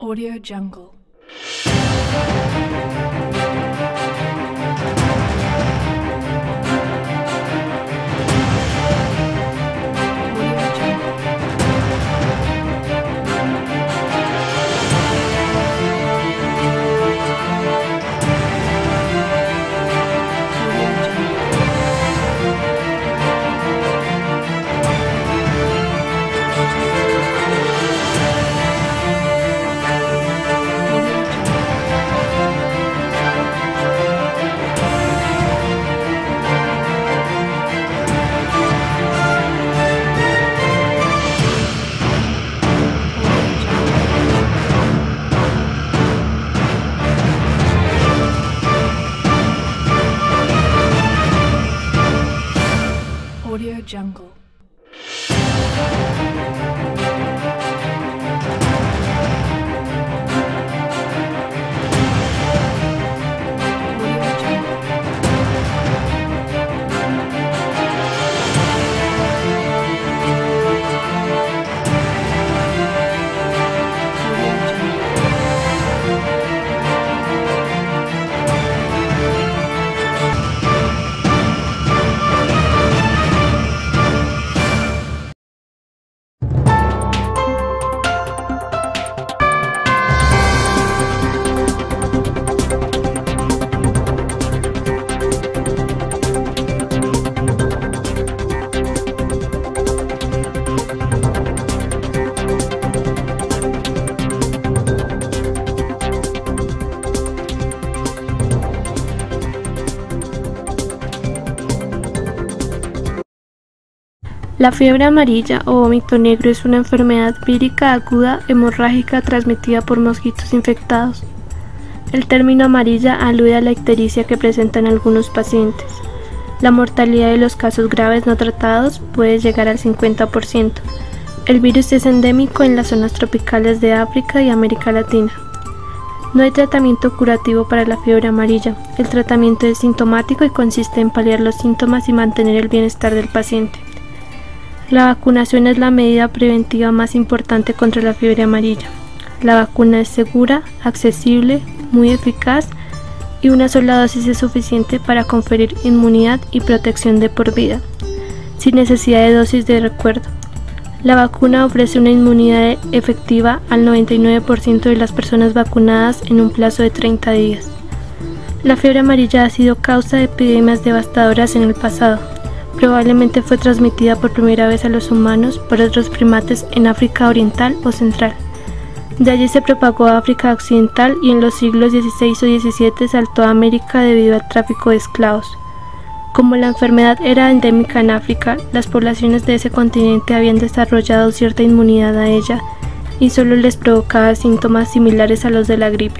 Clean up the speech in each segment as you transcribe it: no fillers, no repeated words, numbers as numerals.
Audio Jungle. Audio Jungle. La fiebre amarilla o vómito negro es una enfermedad vírica aguda hemorrágica transmitida por mosquitos infectados. El término amarilla alude a la ictericia que presentan algunos pacientes. La mortalidad de los casos graves no tratados puede llegar al 50%. El virus es endémico en las zonas tropicales de África y América Latina. No hay tratamiento curativo para la fiebre amarilla. El tratamiento es sintomático y consiste en paliar los síntomas y mantener el bienestar del paciente. La vacunación es la medida preventiva más importante contra la fiebre amarilla. La vacuna es segura, accesible, muy eficaz y una sola dosis es suficiente para conferir inmunidad y protección de por vida, sin necesidad de dosis de recuerdo. La vacuna ofrece una inmunidad efectiva al 99% de las personas vacunadas en un plazo de 30 días. La fiebre amarilla ha sido causa de epidemias devastadoras en el pasado. Probablemente fue transmitida por primera vez a los humanos por otros primates en África Oriental o Central. De allí se propagó a África Occidental y en los siglos XVI o XVII saltó a América debido al tráfico de esclavos. Como la enfermedad era endémica en África, las poblaciones de ese continente habían desarrollado cierta inmunidad a ella y solo les provocaba síntomas similares a los de la gripe.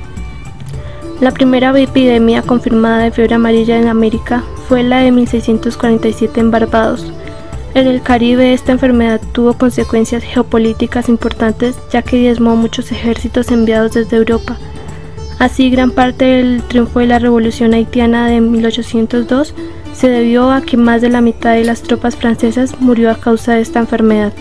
La primera epidemia confirmada de fiebre amarilla en América fue la de 1647 en Barbados. En el Caribe esta enfermedad tuvo consecuencias geopolíticas importantes ya que diezmó muchos ejércitos enviados desde Europa. Así, gran parte del triunfo de la Revolución Haitiana de 1802 se debió a que más de la mitad de las tropas francesas murió a causa de esta enfermedad.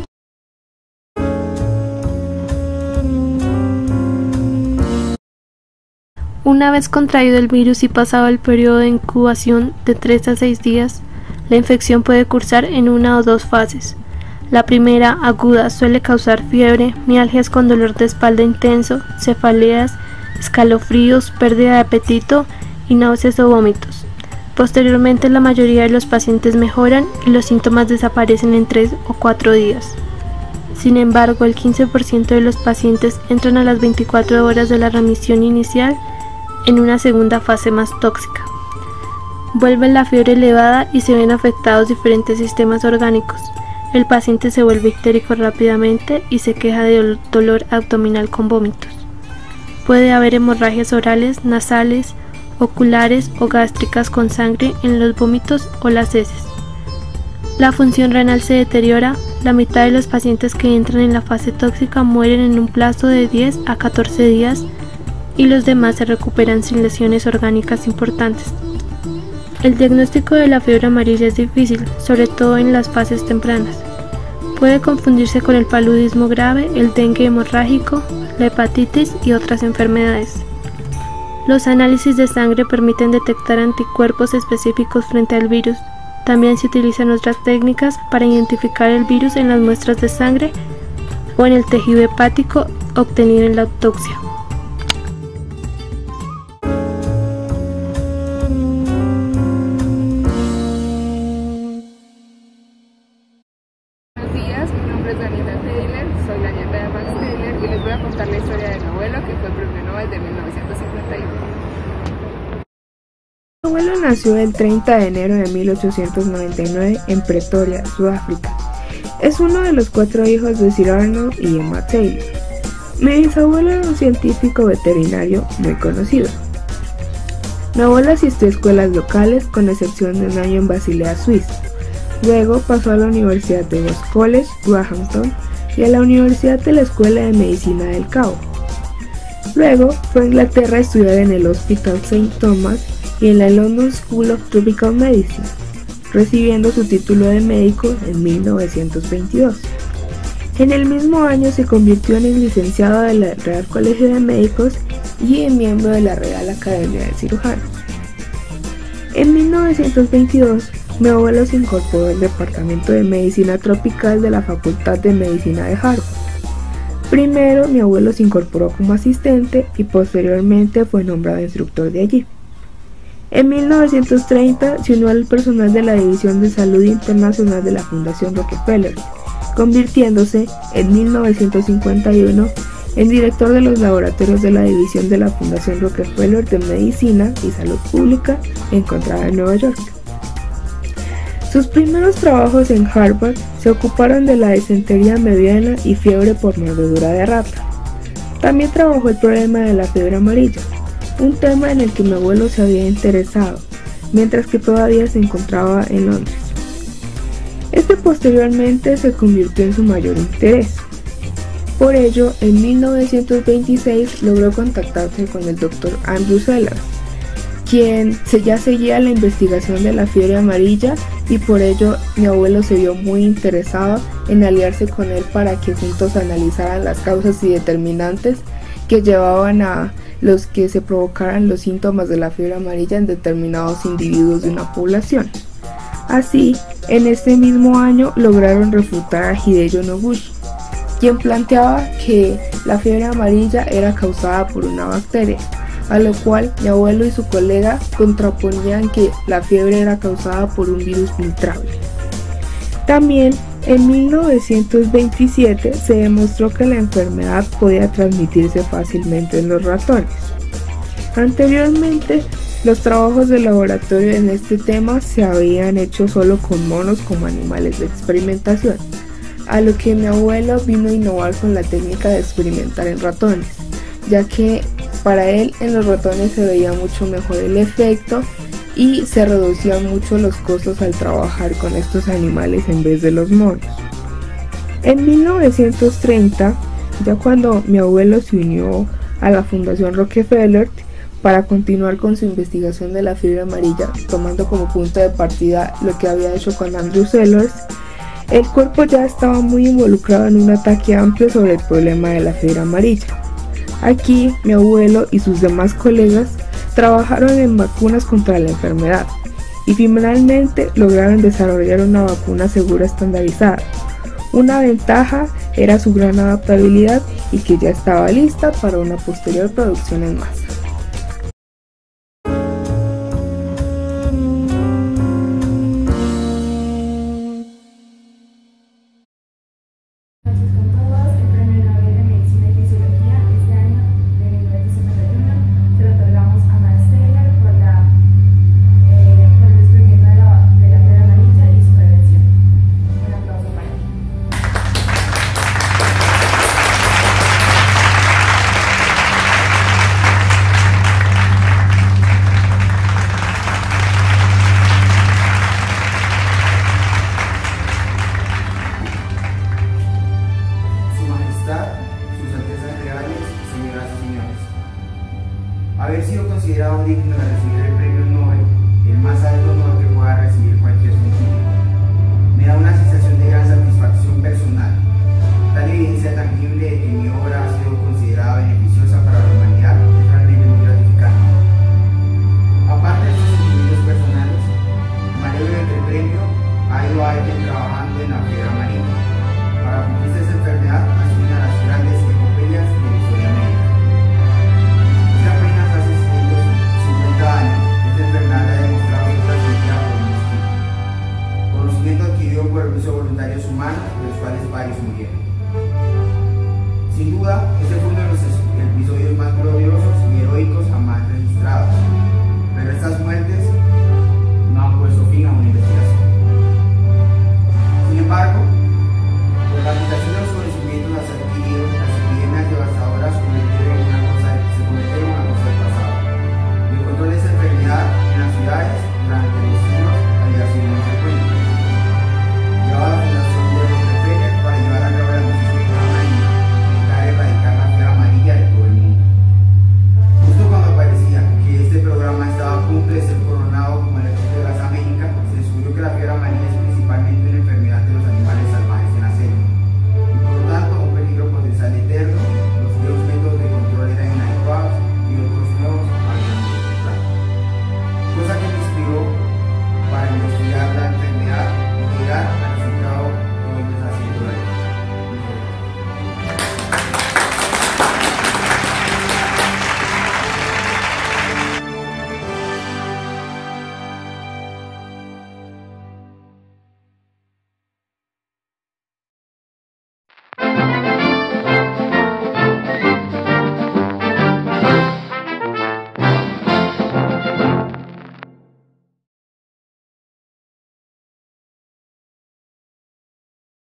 Una vez contraído el virus y pasado el periodo de incubación de 3 a 6 días, la infección puede cursar en una o dos fases. La primera, aguda, suele causar fiebre, mialgias con dolor de espalda intenso, cefaleas, escalofríos, pérdida de apetito y náuseas o vómitos. Posteriormente, la mayoría de los pacientes mejoran y los síntomas desaparecen en 3 o 4 días. Sin embargo, el 15% de los pacientes entran a las 24 horas de la remisión inicial en una segunda fase más tóxica. Vuelve la fiebre elevada y se ven afectados diferentes sistemas orgánicos. El paciente se vuelve ictérico rápidamente y se queja de dolor abdominal con vómitos. Puede haber hemorragias orales, nasales, oculares o gástricas con sangre en los vómitos o las heces. La función renal se deteriora. La mitad de los pacientes que entran en la fase tóxica mueren en un plazo de 10 a 14 días y los demás se recuperan sin lesiones orgánicas importantes. El diagnóstico de la fiebre amarilla es difícil, sobre todo en las fases tempranas. Puede confundirse con el paludismo grave, el dengue hemorrágico, la hepatitis y otras enfermedades. Los análisis de sangre permiten detectar anticuerpos específicos frente al virus. También se utilizan otras técnicas para identificar el virus en las muestras de sangre o en el tejido hepático obtenido en la autopsia. Buenos días, mi nombre es Daniela Taylor, soy la nieta de Max Taylor y les voy a contar la historia de mi abuelo, que fue Premio Nobel de 1951. Mi abuelo nació el 30 de enero de 1899 en Pretoria, Sudáfrica. Es uno de los 4 hijos de Sir Arnold y Emma Taylor. Mi bisabuelo era un científico veterinario muy conocido. Mi abuelo asistió a escuelas locales, con excepción de un año en Basilea, Suiza. Luego pasó a la Universidad de West College, Roehampton, y a la Universidad de la Escuela de Medicina del Cabo. Luego fue a Inglaterra a estudiar en el Hospital St. Thomas y en la London School of Tropical Medicine, recibiendo su título de médico en 1922. En el mismo año se convirtió en el licenciado del Real Colegio de Médicos y en miembro de la Real Academia de Cirujanos. En 1922, mi abuelo se incorporó al Departamento de Medicina Tropical de la Facultad de Medicina de Harvard. Primero, mi abuelo se incorporó como asistente y posteriormente fue nombrado instructor de allí. En 1930 se unió al personal de la División de Salud Internacional de la Fundación Rockefeller, convirtiéndose en 1951 en director de los laboratorios de la División de la Fundación Rockefeller de Medicina y Salud Pública, encontrada en Nueva York. Sus primeros trabajos en Harvard se ocuparon de la disentería mediana y fiebre por mordedura de rata. También trabajó el problema de la fiebre amarilla, un tema en el que mi abuelo se había interesado, mientras que todavía se encontraba en Londres. Este posteriormente se convirtió en su mayor interés. Por ello, en 1926 logró contactarse con el Dr. Andrew Sellers, quien ya seguía la investigación de la fiebre amarilla, y por ello mi abuelo se vio muy interesado en aliarse con él para que juntos analizaran las causas y determinantes que llevaban a los que se provocaran los síntomas de la fiebre amarilla en determinados individuos de una población. Así, en este mismo año lograron refutar a Hideyo Noguchi, quien planteaba que la fiebre amarilla era causada por una bacteria, a lo cual mi abuelo y su colega contraponían que la fiebre era causada por un virus filtrable. También en 1927 se demostró que la enfermedad podía transmitirse fácilmente en los ratones. Anteriormente, los trabajos de laboratorio en este tema se habían hecho solo con monos como animales de experimentación, a lo que mi abuelo vino a innovar con la técnica de experimentar en ratones, ya que para él en los ratones se veía mucho mejor el efecto y se reducían mucho los costos al trabajar con estos animales en vez de los monos. En 1930, ya cuando mi abuelo se unió a la Fundación Rockefeller para continuar con su investigación de la fiebre amarilla, tomando como punto de partida lo que había hecho con Andrew Sellers, el cuerpo ya estaba muy involucrado en un ataque amplio sobre el problema de la fiebre amarilla. Aquí, mi abuelo y sus demás colegas trabajaron en vacunas contra la enfermedad y finalmente lograron desarrollar una vacuna segura estandarizada. Una ventaja era su gran adaptabilidad y que ya estaba lista para una posterior producción en masa. Haber sido considerado digno de recibir el premio Nobel, el más alto honor que pueda recibir cualquier científico, me da una sensación de gran satisfacción personal. Tal evidencia tangible de que mi obra ha sido considerada 8 voluntarios humanos, de los cuales varios murieron. Sin duda, este fue uno de los episodios más gloriosos y heroicos jamás registrados, pero estas muertes no han puesto fin a una investigación. Sin embargo,